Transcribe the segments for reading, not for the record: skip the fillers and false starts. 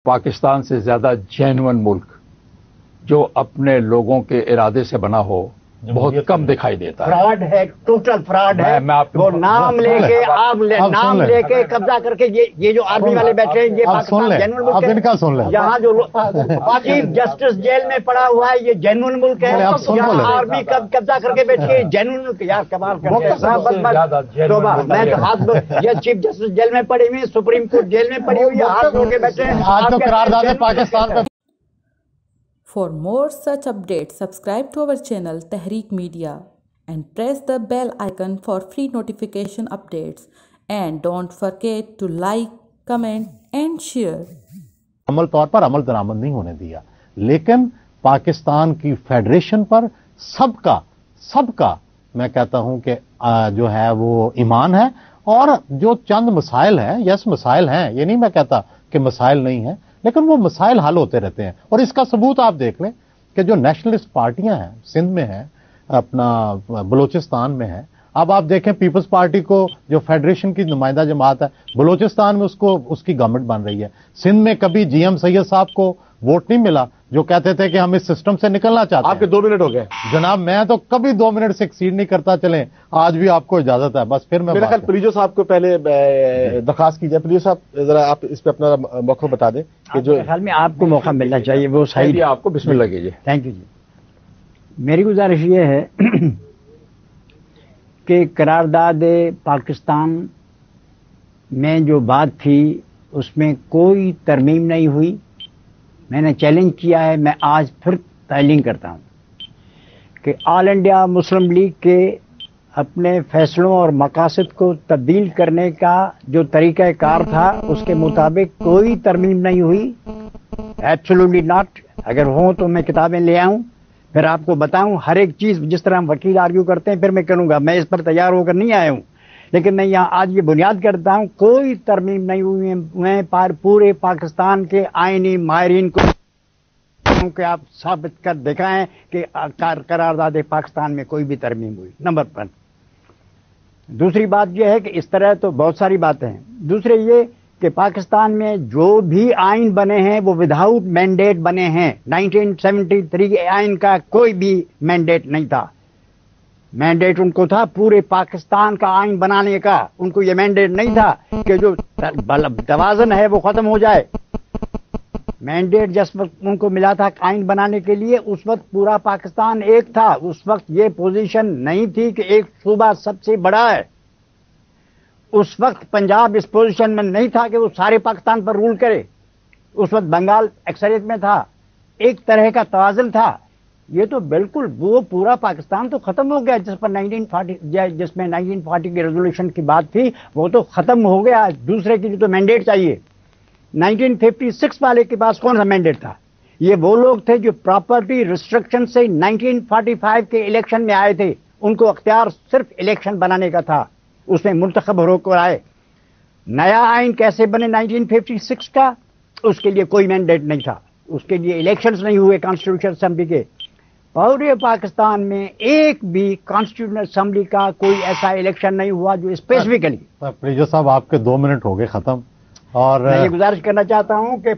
پاکستان سے زیادہ جینون ملک جو اپنے لوگوں کے ارادے سے بنا ہو بہت کم دکھائی دیتا ہے. فراڈ ہے، ٹوٹل فراڈ ہے. وہ نام لے کے آپ نام لے کے قبضہ کر کے یہ جو آرمی والے بیٹھے ہیں یہ پاکستان جینون ملک ہے. یہاں جو چیف جسٹس جیل میں پڑا ہوا ہے یہ جینون ملک ہے. یہاں آرمی قبضہ کر کے بیٹھی ہے جینون ملک. یار کمال کرتے ہیں. میں تو ہاتھ یہ چیف جسٹس جیل میں پڑی ہوئی، سپریم کورٹ جیل میں پڑی ہوئی ہے، ہاتھ دھو کے بیٹھے ہیں. آج تو قرارداد پاکستان پہ. For more such updates, subscribe to our channel Tehreek Media and press the bell icon for free notification updates. And don't forget to like, comment and share. عمل طور پر عمل درآمد نہیں ہونے دیا، لیکن پاکستان کی فیڈریشن پر سب کا میں کہتا ہوں کہ جو ہے وہ ایمان ہے. اور جو چند مسائل ہیں، یس مسائل ہیں، یہ نہیں میں کہتا کہ مسائل نہیں ہیں، لیکن وہ مسائل حل ہوتے رہتے ہیں. اور اس کا ثبوت آپ دیکھ لیں کہ جو نیشنلسٹ پارٹیاں ہیں، سندھ میں ہیں، اپنا بلوچستان میں ہیں. اب آپ دیکھیں پیپلز پارٹی کو جو فیڈریشن کی نمائندہ جماعت ہے بلوچستان میں اس کی گورنمنٹ بن رہی ہے. سندھ میں کبھی جی ایم سید صاحب کو ووٹ نہیں ملا جو کہتے تھے کہ ہم اس سسٹم سے نکلنا چاہتے ہیں. آپ کے 2 منٹ ہو گئے جناب. میں تو کبھی 2 منٹ سے ایکسیڈ نہیں کرتا. چلیں آج بھی آپ کو اجازت ہے. بس پھر میرا خیال پریجو صاحب کو پہلے درخواست کی جائے. پریجو صاحب ذرا آپ اس پہ اپنا موقع بتا دیں کہ جو خیال میں آپ کو موقع ملنا چاہیے وہ صحیح. آپ کو بسم اللہ کیجیے. تھینک یو جی. میری گزارش یہ ہے کہ قرارداد پاکستان میں جو بات تھی اس میں کوئی ترمیم نہیں ہوئی. میں نے چیلنج کیا ہے، میں آج پھر تعلیم کرتا ہوں کہ آل انڈیا مسلم لیگ کے اپنے فیصلوں اور مقاصد کو تبدیل کرنے کا جو طریقہ کار تھا اس کے مطابق کوئی ترمیم نہیں ہوئی. Absolutely not. اگر ہوں تو میں کتابیں لے آؤں پھر آپ کو بتاؤں ہر ایک چیز. جس طرح ہم وکیل آرگیو کرتے ہیں پھر میں کروں گا. میں اس پر تیار ہو کر نہیں آیا ہوں، لیکن میں یہاں آج یہ بنیاد کرتا ہوں کوئی ترمیم نہیں ہوئی. میں پورے پاکستان کے آئینی ماہرین کو کہ آپ ثابت کر دکھائیں کہ قرارداد پاکستان میں کوئی بھی ترمیم ہوئی. نمبر 1. دوسری بات یہ ہے کہ اس طرح تو بہت ساری باتیں ہیں. دوسرے یہ کہ پاکستان میں جو بھی آئین بنے ہیں وہ وداؤٹ مینڈیٹ بنے ہیں. 1973 کے آئین کا کوئی بھی مینڈیٹ نہیں تھا. مینڈیٹ ان کو تھا پورے پاکستان کا آئین بنانے کا. ان کو یہ مینڈیٹ نہیں تھا کہ جو توازن ہے وہ ختم ہو جائے. مینڈیٹ جس وقت ان کو ملا تھا آئین بنانے کے لیے اس وقت پورا پاکستان ایک تھا. اس وقت یہ پوزیشن نہیں تھی کہ ایک صوبہ سب سے بڑا ہے. اس وقت پنجاب اس پوزیشن میں نہیں تھا کہ وہ سارے پاکستان پر رول کرے. اس وقت بنگال اکثریت میں تھا. ایک طرح کا توازن تھا. یہ تو بالکل وہ پورا پاکستان تو ختم ہو گیا جس پر 1940 کی ریزولوشن کی بات تھی وہ تو ختم ہو گیا. دوسرے کی تو مینڈیٹ چاہیے. 1956 والے کے پاس کون سا مینڈیٹ تھا؟ یہ وہ لوگ تھے جو پراپرٹی ریسٹرکشن سے 1945 کے الیکشن میں آئے تھے. ان کو اختیار صرف الیکشن بنانے کا تھا. اس میں منتخب ہو کر آئے. نیا آئین کیسے بنے 1956 کا؟ اس کے لیے کوئی مینڈیٹ نہیں تھا. اس کے لیے الیکشنز نہیں ہوئے کانسٹیٹیوشن اسمبلی کے. پورے پاکستان میں ایک بھی کانسٹیٹیوشن اسمبلی کا کوئی ایسا الیکشن نہیں ہوا جو اسپیسیفکلی. پریجو صاحب آپ کے 2 منٹ ہو گئے ختم. اور میں یہ گزارش کرنا چاہتا ہوں کہ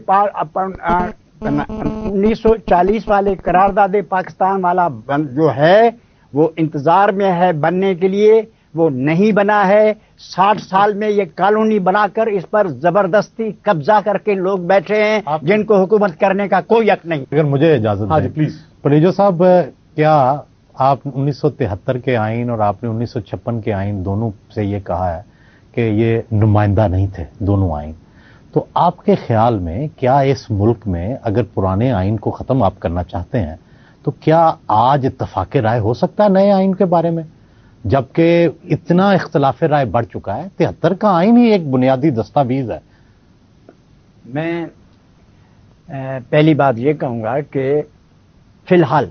1940 والے قرارداد پاکستان والا جو ہے وہ انتظار میں ہے بننے کے لیے. وہ نہیں بنا ہے. 60 سال میں یہ کالونی بنا کر اس پر زبردستی قبضہ کر کے لوگ بیٹھے ہیں جن کو حکومت کرنے کا کوئی حق نہیں. اگر مجھے اجازت دیں پلیز. پریجو صاحب کیا آپ 1973 کے آئین اور آپ نے 1956 کے آئین دونوں سے یہ کہا ہے کہ یہ نمائندہ نہیں تھے دونوں آئین، تو آپ کے خیال میں کیا اس ملک میں اگر پرانے آئین کو ختم آپ کرنا چاہتے ہیں تو کیا آج اتفاق رائے ہو سکتا ہے نئے آئین کے بارے میں، جبکہ اتنا اختلاف رائے بڑھ چکا ہے؟ 73 کا آئین ہی ایک بنیادی دستاویز ہے. میں پہلی بات یہ کہوں گا کہ فی الحال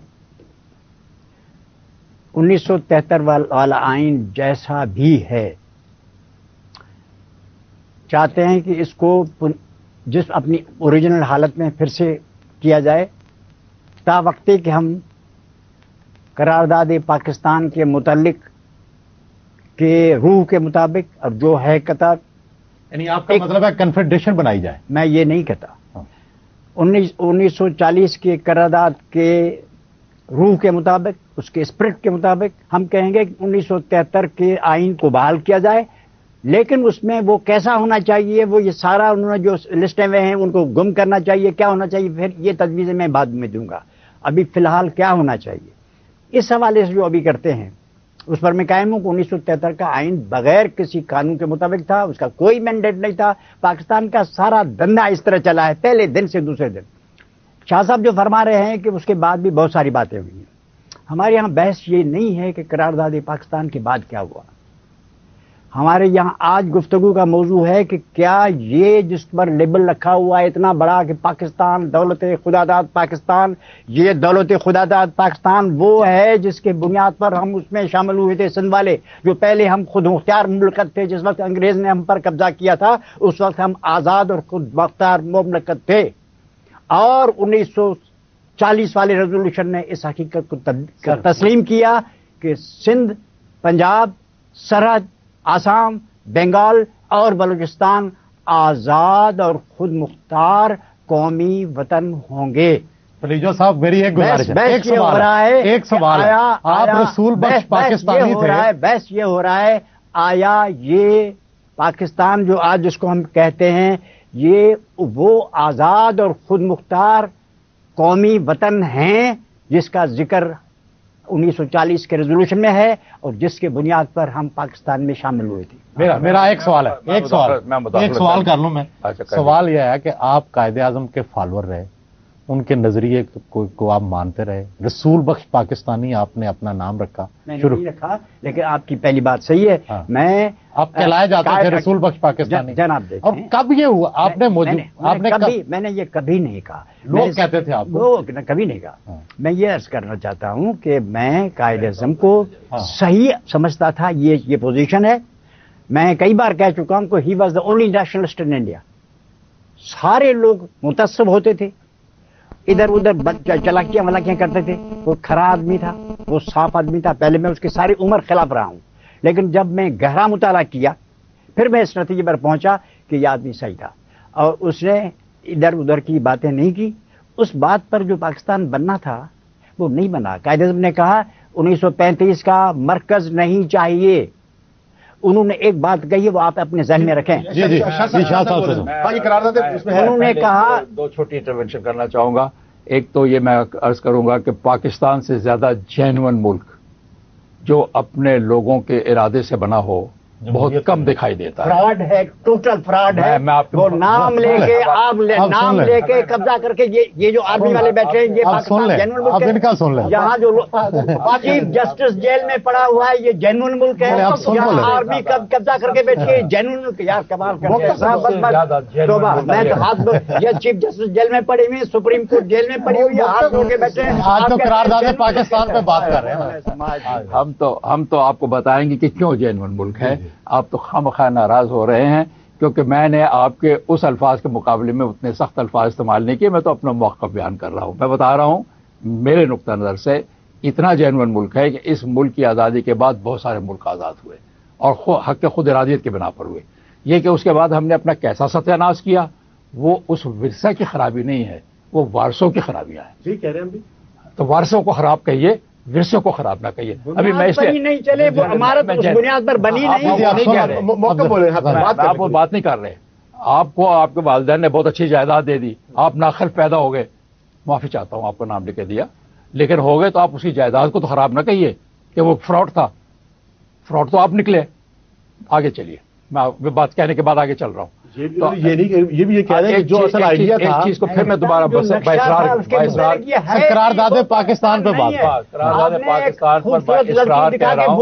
1973 والا آئین جیسا بھی ہے چاہتے ہیں کہ اس کو جس اپنی اوریجنل حالت میں پھر سے کیا جائے تا وقتے کہ ہم قرارداد پاکستان کے متعلق کے روح کے مطابق اور جو ہے قطر، یعنی آپ کا مطلب ہے کنفیڈریشن بنائی جائے. میں یہ نہیں کہتا. 1940 کے قرارداد کے روح کے مطابق، اس کے اسپرٹ کے مطابق ہم کہیں گے کہ 1973 کے آئین کو بحال کیا جائے، لیکن اس میں وہ کیسا ہونا چاہیے، وہ یہ سارا انہوں نے جو لسٹیں ہوئے ہیں ان کو گم کرنا چاہیے، کیا ہونا چاہیے، پھر یہ تجویزیں میں بعد میں دوں گا۔ ابھی فی الحال کیا ہونا چاہیے اس حوالے سے جو ابھی کرتے ہیں اس پر میں قائم ہوں کہ 1973 کا آئین بغیر کسی قانون کے مطابق تھا، اس کا کوئی مینڈیٹ نہیں تھا۔ پاکستان کا سارا دھندا اس طرح چلا ہے پہلے دن سے دوسرے دن۔ شاہ صاحب جو فرما رہے ہیں کہ اس کے بعد بھی بہت ساری باتیں ہوئی ہیں، ہمارے یہاں بحث یہ نہیں ہے کہ قرارداد پاکستان کے بعد کیا ہوا، ہمارے یہاں آج گفتگو کا موضوع ہے کہ کیا یہ جس پر لیبل رکھا ہوا ہے اتنا بڑا کہ پاکستان دولت خدا داد پاکستان، یہ دولت خدا داد پاکستان وہ ہے جس کے بنیاد پر ہم اس میں شامل ہوئے تھے، سندھ والے جو پہلے ہم خود مختار مملکت تھے، جس وقت انگریز نے ہم پر قبضہ کیا تھا اس وقت ہم آزاد اور خود مختار مملکت تھے، اور 1940 والے ریزولوشن نے اس حقیقت کو تسلیم کیا کہ سندھ، پنجاب، سرحد، آسام، بنگال اور بلوچستان آزاد اور خود مختار قومی وطن ہوں گے۔ پلیجو صاحب میری ایک گزارش ہے، ایک سوال ہے، آپ رسول بخش پاکستانی تھے، بحث یہ ہو رہا ہے آیا یہ پاکستان جو آج جس کو ہم کہتے ہیں یہ وہ آزاد اور خود مختار قومی وطن ہیں جس کا ذکر 1940 کے ریزولوشن میں ہے اور جس کے بنیاد پر ہم پاکستان میں شامل ہوئے تھے۔ میرا ایک سوال ہے، ایک سوال کر لوں میں۔ سوال یہ ہے کہ آپ قائد اعظم کے فالوور رہے، ان کے نظریے کو آپ مانتے رہے، رسول بخش پاکستانی آپ نے اپنا نام رکھا، میں نے نہیں رکھا، لیکن آپ کی پہلی بات صحیح ہے، میں آپ کہلائے جاتے تھے رسول بخش پاکستانی، جناب دیکھیں، اور کب یہ ہوا؟ آپ نے میں نے یہ کبھی نہیں کہا، لوگ کہتے تھے آپ لوگ کبھی نہیں کہا۔ میں یہ عرض کرنا چاہتا ہوں کہ میں قائد اعظم کو صحیح سمجھتا تھا، یہ پوزیشن ہے۔ میں کئی بار کہہ چکا ہوں کہ he was the only nationalist in India, سارے لوگ متعصب ہوتے تھے، ادھر ادھر چلاکیاں ملاکیاں کرتے تھے، وہ کھرا آدمی تھا، وہ صاف آدمی تھا، پہلے میں اس کی ساری عمر خلاف رہا ہوں، لیکن جب میں گہرا مطالعہ کیا پھر میں اس نتیجے پر پہنچا کہ یہ آدمی صحیح تھا، اور اس نے ادھر ادھر کی باتیں نہیں کی، اس بات پر جو پاکستان بننا تھا وہ نہیں بنا۔ قائد اعظم نے کہا 1935 کا مرکز نہیں چاہیے، انہوں نے ایک بات کہی وہ آپ اپنے ذہن میں رکھیں، انہوں نے کہا، دو چھوٹی انٹروینشن کرنا چاہوں گا۔ ایک تو یہ میں عرض کروں گا کہ پاکستان سے زیادہ جینون ملک جو اپنے لوگوں کے ارادے سے بنا ہو بہت کم دکھائی دیتا ہے، فراڈ ہے، ٹوٹل فراڈ ہے، وہ نام لے کے آپ نام لے کے قبضہ کر کے یہ جو آرمی والے بیٹھے ہیں یہ پاکستان جینون ملک ہے، یہاں جو چیف جسٹس جیل میں پڑا ہوا ہے یہ جینون ملک ہے، یہاں آرمی قبضہ کر کے بیٹھی ہے جینون ملک۔ یار کمال کرتے ہیں، توبہ، میں تو ہاتھ یہ چیف جسٹس جیل میں پڑی ہوئی، سپریم کورٹ جیل میں پڑی ہوئی ہے، ہاتھ دھو کے بیٹھے ہیں۔ آج تو قرارداد پاکستان پہ بات کر رہے ہیں، ہم تو آپ کو بتائیں گے کہ کیوں جینون ملک ہے۔ آپ تو خامخواہ ناراض ہو رہے ہیں کیونکہ میں نے آپ کے اس الفاظ کے مقابلے میں اتنے سخت الفاظ استعمال نہیں کیے، میں تو اپنا موقف بیان کر رہا ہوں۔ میں بتا رہا ہوں میرے نقطہ نظر سے اتنا جینون ملک ہے کہ اس ملک کی آزادی کے بعد بہت سارے ملک آزاد ہوئے اور حق خود ارادیت کی بنا پر ہوئے۔ یہ کہ اس کے بعد ہم نے اپنا کیسا ستیہ ناش کیا، وہ اس ورثہ کی خرابی نہیں ہے، وہ وارثوں کی خرابیاں ہیں۔ جی کہہ رہے ہیں بھی، تو وارثوں کو خراب کہیے، ورثوں کو خراب نہ کہیے۔ ابھی میں اس لیے نہیں چلے، وہ عمارت اس بنیاد پر بنی نہیں، موقع بولے آپ وہ بات نہیں کر رہے۔ آپ کو آپ کے والدین نے بہت اچھی جائیداد دے دی، آپ ناخلف پیدا ہو گئے، معافی چاہتا ہوں آپ کا نام لکھ کے دیا، لیکن ہو گئے تو آپ اس کی جائیداد کو تو خراب نہ کہیے کہ وہ فراڈ تھا، فراڈ تو آپ نکلے۔ آگے چلیے، میں بات کہنے کے بعد آگے چل رہا ہوں۔ یہ بھی کہہ رہے ہیں جو اصل آئیڈیا تھا، ایک چیز کو پھر میں دوبارہ قرارداد پاکستان پہ بات، قرارداد پاکستان پر بااصرار کہہ رہا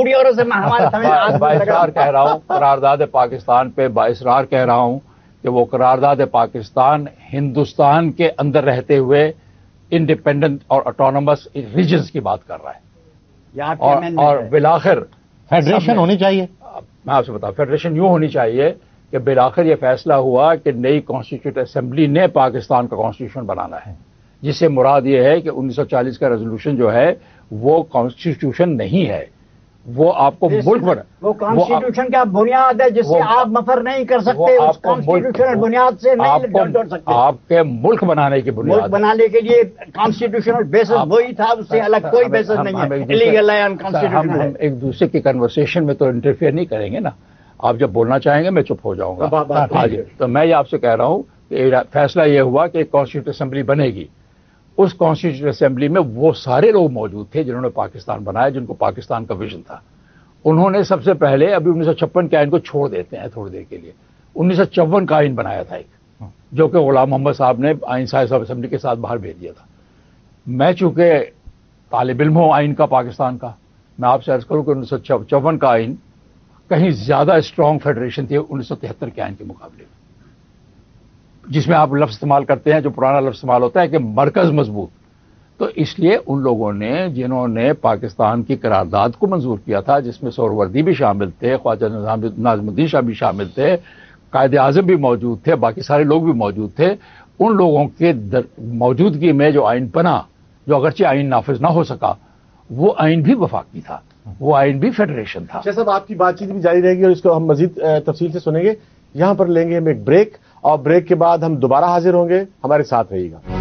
ہوں، قرارداد پاکستان پہ بااصرار کہہ رہا ہوں کہ وہ قرارداد پاکستان ہندوستان کے اندر رہتے ہوئے انڈیپینڈنٹ اور اٹونومس ریجنز کی بات کر رہا ہے، اور بالآخر فیڈریشن ہونی چاہیے۔ میں آپ سے بتاؤں فیڈریشن یوں ہونی چاہیے کہ بالآخر یہ فیصلہ ہوا کہ نئی کانسٹیٹیوٹ اسمبلی نے پاکستان کا کانسٹیٹیوشن بنانا ہے، جس سے مراد یہ ہے کہ 1940 کا ریزولوشن جو ہے وہ کانسٹیٹیوشن نہیں ہے، وہ آپ کو ملک بنا، وہ کانسٹیٹیوشن کا بنیاد ہے جس سے آپ مفر نہیں کر سکتے، اس کانسٹیٹیوشنل بنیاد سے نہیں جوڑ سکتے. آپ کے ملک بنانے کی بنیاد، ملک بنانے کے لیے کانسٹیٹیوشنل بیسس وہی تھا، اس سے الگ کوئی بیسس نہیں ہے. الیگل ہے، انکانسٹیٹیوشنل ہے. ہم ایک دوسرے کی کنورسیشن میں تو انٹرفیئر نہیں کریں گے نا. آپ جب بولنا چاہیں گے میں چپ ہو جاؤں گا. ہاں جی، تو میں یہ آپ سے کہہ رہا ہوں کہ فیصلہ یہ ہوا کہ ایک کانسٹیٹیوشن اسمبلی بنے گی. اس کانسٹیٹیوشن اسمبلی میں وہ سارے لوگ موجود تھے جنہوں نے پاکستان بنایا، جن کو پاکستان کا ویژن تھا. انہوں نے سب سے پہلے ابھی 1956 کے آئین کو چھوڑ دیتے ہیں تھوڑی دیر کے لیے، 1954 کا آئین بنایا تھا ایک، جو کہ غلام محمد صاحب نے آئین سائز آف اسمبلی کے ساتھ باہر بھیج دیا تھا. میں چونکہ طالب علم ہوں آئین کا پاکستان کا، میں آپ سے عرض کروں کہ 1954 کا آئین کہیں زیادہ اسٹرانگ فیڈریشن تھی 1973 کے آئین کے مقابلے میں، جس میں آپ لفظ استعمال کرتے ہیں جو پرانا لفظ استعمال ہوتا ہے کہ مرکز مضبوط. تو اس لیے ان لوگوں نے جنہوں نے پاکستان کی قرارداد کو منظور کیا تھا، جس میں سہروردی بھی شامل تھے، خواجہ ناظم الدین شاہ بھی شامل تھے، قائد اعظم بھی موجود تھے، باقی سارے لوگ بھی موجود تھے، ان لوگوں کے موجودگی میں جو آئین بنا، جو اگرچہ آئین نافذ نہ ہو سکا، وہ آئین بھی وفاقی تھا، وہ آئین بھی فیڈریشن تھا. شاہ صاحب آپ کی بات چیت بھی جاری رہے گی اور اس کو ہم مزید تفصیل سے سنیں گے. یہاں پر لیں گے ہم ایک بریک، اور بریک کے بعد ہم دوبارہ حاضر ہوں گے. ہمارے ساتھ رہیے گا.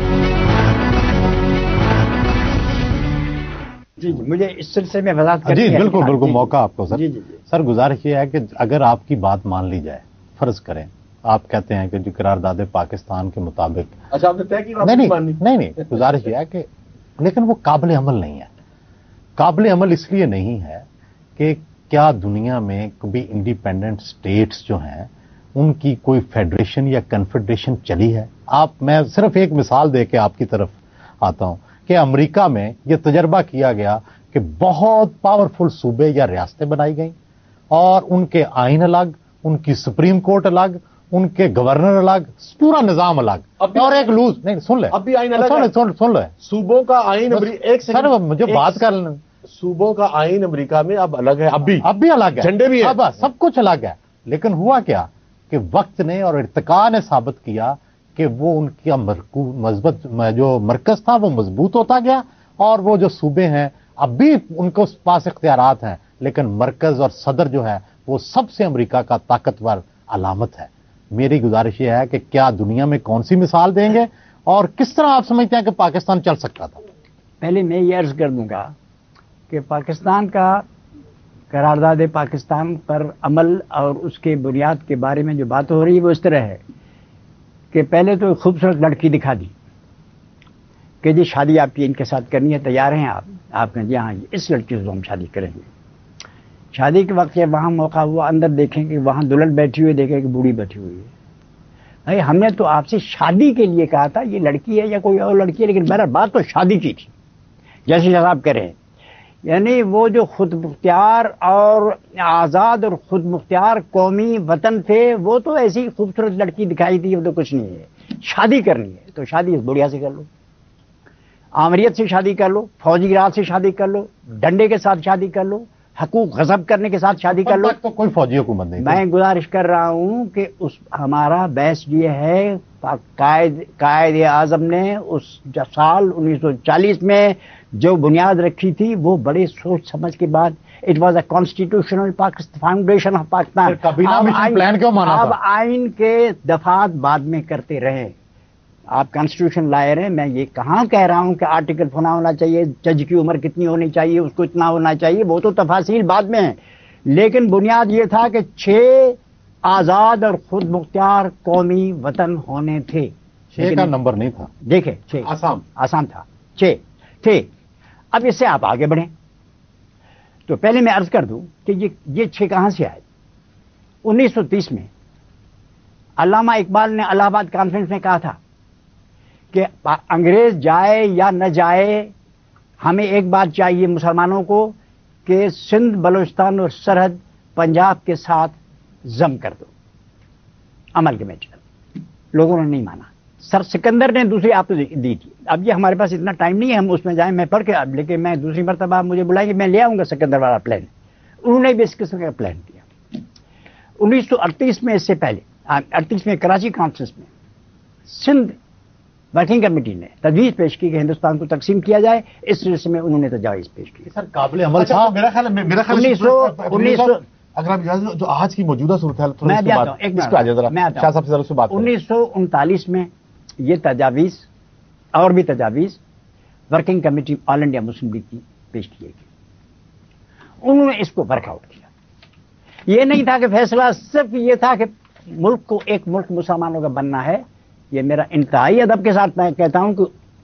جی مجھے اس سلسلے میں وضاحت کرنی ہے. جی بالکل بالکل، موقع آپ کو سر. جی جی سر گزارش یہ ہے کہ اگر آپ کی بات مان لی جائے، فرض کریں آپ کہتے ہیں کہ جو قرارداد پاکستان کے مطابق، اچھا آپ نے طے کی نہیں گزارش یہ ہے کہ لیکن وہ قابل عمل نہیں ہے. قابل عمل اس لیے نہیں ہے کہ کیا دنیا میں کبھی انڈیپینڈنٹ اسٹیٹس جو ہیں ان کی کوئی فیڈریشن یا کنفیڈریشن چلی ہے؟ میں صرف ایک مثال دے کے آپ کی طرف آتا ہوں کہ امریکہ میں یہ تجربہ کیا گیا کہ بہت پاورفل صوبے یا ریاستیں بنائی گئیں اور ان کے آئین الگ، ان کی سپریم کورٹ الگ، ان کے گورنر الگ، پورا نظام الگ، اور ایک لوز نہیں. سن لیں، اب بھی آئین الگ، سن لیں. صوبوں کا آئین ایک سر مجھے بات کر لیں. صوبوں کا آئین امریکہ میں اب الگ ہے، اب بھی الگ ہے، جھنڈے بھی ہیں، سب کچھ الگ ہے. لیکن ہوا کیا کہ وقت نے اور ارتقاء نے ثابت کیا کہ وہ ان کا مضبوط جو مرکز تھا وہ مضبوط ہوتا گیا، اور وہ جو صوبے ہیں اب بھی ان کو پاس اختیارات ہیں، لیکن مرکز اور صدر جو ہے وہ سب سے امریکہ کا طاقتور علامت ہے. میری گزارش یہ ہے کہ کیا دنیا میں کون سی مثال دیں گے اور کس طرح آپ سمجھتے ہیں کہ پاکستان چل سکتا تھا؟ پہلے میں یہ عرض کر دوں گا کہ پاکستان کا قرارداد پاکستان پر عمل اور اس کے بنیاد کے بارے میں جو بات ہو رہی ہے وہ اس طرح ہے کہ پہلے تو ایک خوبصورت لڑکی دکھا دی کہ جی شادی آپ کی ان کے ساتھ کرنی ہے، تیار ہیں آپ نے جی ہاں اس لڑکی سے ہم شادی کریں گے. شادی کے وقت وہاں موقع ہوا، اندر دیکھیں کہ وہاں دلہن بیٹھی ہوئی، دیکھیں کہ بوڑھی بیٹھی ہوئی ہے. بھائی ہم نے تو آپ سے شادی کے لیے کہا تھا، یہ لڑکی ہے یا کوئی اور لڑکی ہے، لیکن بہرحال بات تو شادی کی تھی جیسے آپ کہہ رہے ہیں. یعنی وہ جو خود مختار اور آزاد اور خود مختار قومی وطن تھے، وہ تو ایسی خوبصورت لڑکی دکھائی تھی، وہ تو کچھ نہیں ہے. شادی کرنی ہے تو شادی اس بڑھیا سے کر لو، آمریت سے شادی کر لو، فوجی راج سے شادی کر لو، ڈنڈے کے ساتھ شادی کر لو، حقوق غصب کرنے کے ساتھ شادی کر لو. تو کوئی فوجی حکومت نہیں. میں گزارش کر رہا ہوں کہ ہمارا بحث یہ ہے، قائد اعظم نے اس سال 1940 میں جو بنیاد رکھی تھی وہ بڑے سوچ سمجھ کے بعد، it was a constitutional foundation of Pakistan. Plan کیوں مانا اب آئین کے دفعات بعد میں کرتے رہے. آپ کانسٹیٹیوشن لائے رہے، میں یہ کہاں کہہ رہا ہوں کہ آرٹیکل فلاں ہونا چاہیے، جج کی عمر کتنی ہونی چاہیے، اس کو اتنا ہونا چاہیے، وہ تو تفاصیل بعد میں ہیں. لیکن بنیاد یہ تھا کہ 6 آزاد اور خود مختار قومی وطن ہونے تھے. 6 کا نمبر نہیں تھا، دیکھیں 6 آسام تھا، 6 تھے. اب اس سے آپ آگے بڑھیں تو پہلے میں عرض کر دوں کہ یہ 6 کہاں سے آئے. 1930 میں علامہ اقبال نے الہ آباد کانفرنس میں کہا تھا کہ انگریز جائے یا نہ جائے، ہمیں ایک بات چاہیے مسلمانوں کو کہ سندھ بلوچستان اور سرحد پنجاب کے ساتھ ضم کر دو. عمل کے میں چل لوگوں نے نہیں مانا. سر سکندر نے دوسری آپ دی تھی. اب یہ ہمارے پاس اتنا ٹائم نہیں ہے ہم اس میں جائیں، میں پڑھ کے اب، لیکن میں دوسری مرتبہ مجھے بلائیں گے میں لے آؤں گا سکندر والا پلان. انہوں نے بھی اس قسم کا پلان کیا. 1938 میں، اس سے پہلے 38 میں کراچی کانفرنس میں سندھ ورکنگ کمیٹی نے تجویز پیش کی کہ ہندوستان کو تقسیم کیا جائے، اس سلسلے میں انہوں نے تجاویز پیش کی. سر قابل عمل تھا. اچھا میرا خیال 1900 اگر آپ اجازت دیں جو آج کی موجودہ صورتحال میں بھی آتا ہوں، ایک منٹ میں آتا ہوں. شاہ صاحب سے ذرا اس پہ بات کریں. 1939 میں یہ تجاویز اور بھی تجاویز working committee all India Muslim League کی پیش کی گئی. انہوں نے اس کو ورک آؤٹ کیا. یہ نہیں تھا کہ فیصلہ صرف یہ تھا کہ ملک کو ایک ملک مسلمانوں کا بننا ہے. یہ میرا انتہائی ادب کے ساتھ میں کہتا ہوں کہ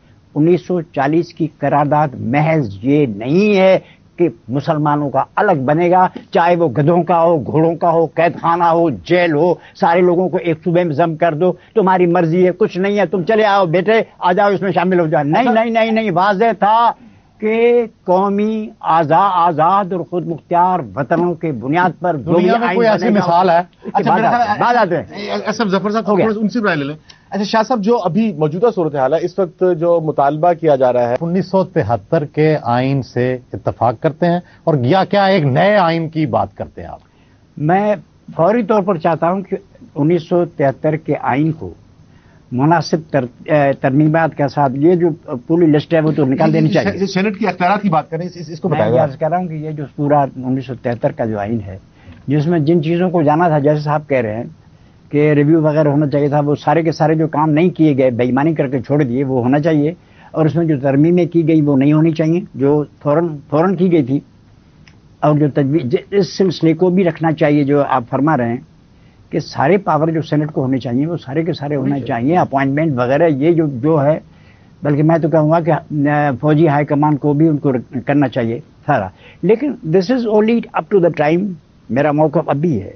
1940 کی قرارداد محض یہ نہیں ہے کہ مسلمانوں کا الگ بنے گا، چاہے وہ گدھوں کا ہو، گھوڑوں کا ہو، قید خانہ ہو، جیل ہو، سارے لوگوں کو ایک صوبے میں ضم کر دو، تمہاری مرضی ہے، کچھ نہیں ہے، تم چلے آؤ بیٹے، آ جاؤ اس میں شامل ہو جاؤ. نہیں نہیں نہیں نہیں، واضح تھا کہ قومی آزاد اور خود مختار وطنوں کے بنیاد پر دنیا میں کوئی ایسی مثال ہے؟ بعد آتے ہیں. ایس ایم ظفر صاحب ان سے رائے لے لیں. اچھا شاہ صاحب، جو ابھی موجودہ صورتحال ہے اس وقت جو مطالبہ کیا جا رہا ہے 1973 کے آئین سے اتفاق کرتے ہیں اور یا کیا ایک نئے آئین کی بات کرتے ہیں آپ؟ میں فوری طور پر چاہتا ہوں کہ 1973 کے آئین کو مناسب ترمیمات کے ساتھ، یہ جو پوری لسٹ ہے وہ تو نکال دینی چاہیے. سینٹ کی اختیارات کی بات کریں، اس کو میں بتائیں. عرض کر رہا ہوں کہ یہ جو پورا 1973 کا جو آئین ہے جس میں جن چیزوں کو جانا تھا، جیسے صاحب کہہ رہے ہیں کہ ریویو وغیرہ ہونا چاہیے تھا، وہ سارے کے سارے جو کام نہیں کیے گئے، بے ایمانی کر کے چھوڑ دیے، وہ ہونا چاہیے. اور اس میں جو ترمیمیں کی گئی وہ نہیں ہونی چاہیے جو فوراً کی گئی تھی. اور جو تجویز اس سلسلے کو بھی رکھنا چاہیے جو آپ فرما رہے ہیں کہ سارے پاور جو سینٹ کو ہونے چاہیے وہ سارے کے سارے ہونا چاہیے، اپوائنٹمنٹ وغیرہ یہ جو ہے. بلکہ میں تو کہوں گا کہ فوجی ہائی کمان کو بھی ان کو کرنا چاہیے سارا. لیکن this is only up to the time. میرا موقف اب بھی ہے،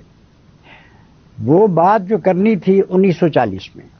وہ بات جو کرنی تھی 1940 میں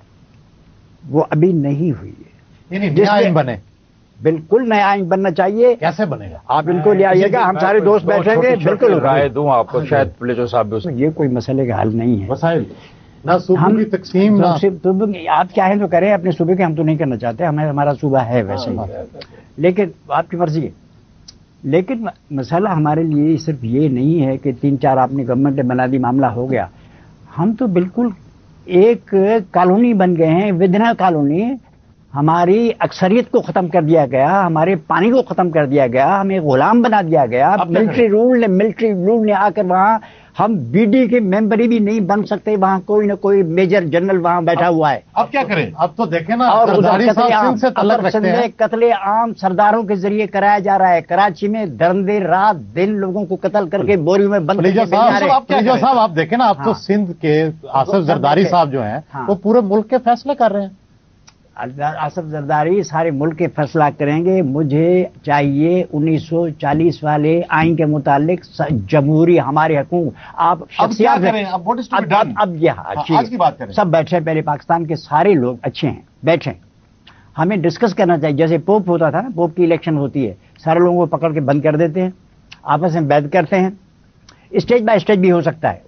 وہ ابھی نہیں ہوئی ہے. یعنی نیا آئین بنے، بالکل نیا آئین بننا چاہیے. کیسے بنے گا؟ آپ ان کو لے آئیے گا، ہم سارے دوست بیٹھیں گے. بالکل رائے دوں آپ کو، شاید پلیجو صاحب بھی یہ کوئی مسئلے کا حل نہیں ہے. وسائل نہ صوبوں کی تقسیم، آپ چاہیں تو کریں اپنے صوبے کے، ہم تو نہیں کرنا چاہتے، ہمارا صوبہ ہے ویسے ہی، لیکن آپ کی مرضی ہے. لیکن مسئلہ ہمارے لیے صرف یہ نہیں ہے کہ 3-4 آپ نے گورنمنٹ نے بنا دی، معاملہ ہو گیا. ہم تو بالکل ایک کالونی بن گئے ہیں، ودنا کالونی. ہماری اکثریت کو ختم کر دیا گیا، ہمارے پانی کو ختم کر دیا گیا، ہمیں غلام بنا دیا گیا. ملٹری رول نے آ کر وہاں ہم بی ڈی کے ممبر بھی نہیں بن سکتے، وہاں کوئی نہ کوئی میجر جنرل وہاں بیٹھا ہوا ہے. اب کیا کریں؟ اب تو دیکھیں نا، اور رکھتے ہیں. قتل عام سرداروں کے ذریعے کرایا جا رہا ہے. کراچی میں درندے رات دن لوگوں کو قتل کر کے بوریوں میں بند صاحب آپ دیکھیں نا، اب تو سندھ کے آصف زرداری صاحب جو ہیں وہ پورے ملک کے فیصلے کر رہے ہیں. آصف زرداری سارے ملک کے فیصلہ کریں گے. مجھے چاہیے 1940 والے آئین کے متعلق جمہوری ہمارے حقوق. آپ شخصیات اب یہ سب بیٹھے، پہلے پاکستان کے سارے لوگ اچھے ہیں، بیٹھیں، ہمیں ڈسکس کرنا چاہیے. جیسے پوپ ہوتا تھا نا، پوپ کی الیکشن ہوتی ہے، سارے لوگوں کو پکڑ کے بند کر دیتے ہیں، آپس میں بیعت کرتے ہیں. اسٹیج بائی اسٹیج بھی ہو سکتا ہے.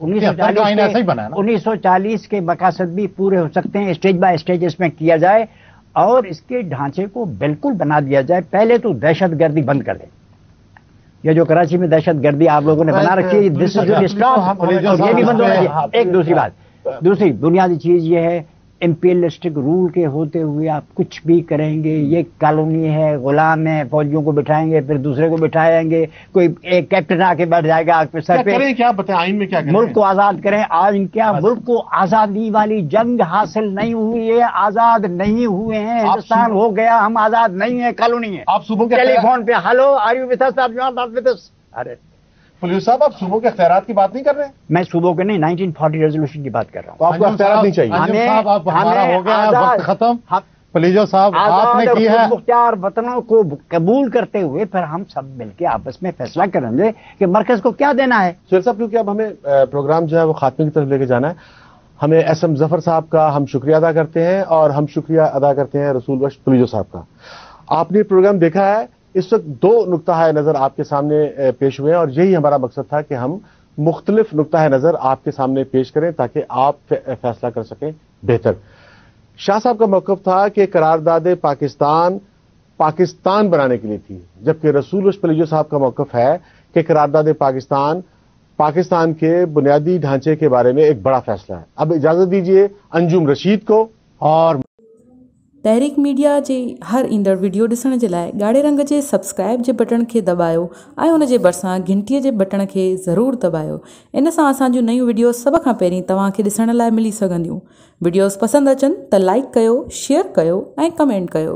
1940 کے مقاصد بھی پورے ہو سکتے ہیں. اسٹیج بائی اسٹیج اس میں کیا جائے اور اس کے ڈھانچے کو بالکل بنا دیا جائے. پہلے تو دہشت گردی بند کر دیں. یہ جو کراچی میں دہشت گردی آپ لوگوں نے بنا رکھی ہے، یہ بھی بند ہونا چاہیے. ایک دوسری بات، دوسری بنیادی چیز یہ ہے، امپیریلسٹک رول کے ہوتے ہوئے آپ کچھ بھی کریں گے. یہ کالونی ہے، غلام ہے، فوجیوں کو بٹھائیں گے، پھر دوسرے کو بٹھائیں گے، کوئی ایک کیپٹن آ کے بیٹھ جائے گا سر پہ. کیا بتائیں آئین میں کیا کریں؟ ملک کو آزاد کریں. آئین کیا، ملک کو آزادی والی جنگ حاصل نہیں ہوئی ہے، آزاد نہیں ہوئے ہیں. ہندوستان ہو گیا، ہم آزاد نہیں ہیں، کالونی ہے. آپ صوبوں کے ٹیلی فون پہ hello are you with us, آپ یو ناٹ وتھ اس. ارے پولیس صاحب، آپ صوبوں کے اختیارات کی بات نہیں کر رہے؟ میں صوبوں کے نہیں، 1940 ریزولوشن کی بات کر رہا ہوں. تو آپ کو اختیارات نہیں چاہیے. ہمارا ہو گیا وقت ختم. پلیجو صاحب آپ نے کی ہے، مختار وطنوں کو قبول کرتے ہوئے پھر ہم سب مل کے آپس میں فیصلہ کریں گے کہ مرکز کو کیا دینا ہے. سہیل صاحب، کیونکہ اب ہمیں پروگرام جو ہے وہ خاتمے کی طرف لے کے جانا ہے. ہمیں ایس ایم ظفر صاحب کا ہم شکریہ ادا کرتے ہیں اور ہم شکریہ ادا کرتے ہیں رسول بخش پلیجو صاحب کا. آپ نے پروگرام دیکھا ہے. اس وقت 2 نقطہ نظر آپ کے سامنے پیش ہوئے ہیں اور یہی ہمارا مقصد تھا کہ ہم مختلف نقطہ نظر آپ کے سامنے پیش کریں تاکہ آپ فیصلہ کر سکیں بہتر. شاہ صاحب کا موقف تھا کہ قرارداد پاکستان بنانے کے لیے تھی، جبکہ رسول بخش پلیجو صاحب کا موقف ہے کہ قرارداد پاکستان کے بنیادی ڈھانچے کے بارے میں ایک بڑا فیصلہ ہے. اب اجازت دیجیے انجم رشید کو اور तहरीक मीडिया जे हर ईंदड़ वीडियो ॾिसण जे लाइ ॻाढ़े रंग जे सब्सक्राइब जे बटन खे दॿायो ऐं उन जे भरिसां घंटीअ जे बटन खे ज़रूरु दॿायो। इन सां असांजूं नयूं वीडियो सभ खां पहिरीं तव्हांखे ॾिसण लाइ मिली सघंदियूं। वीडियोस पसंदि अचनि त लाइक कयो, शेयर कयो ऐं कमेंट कयो।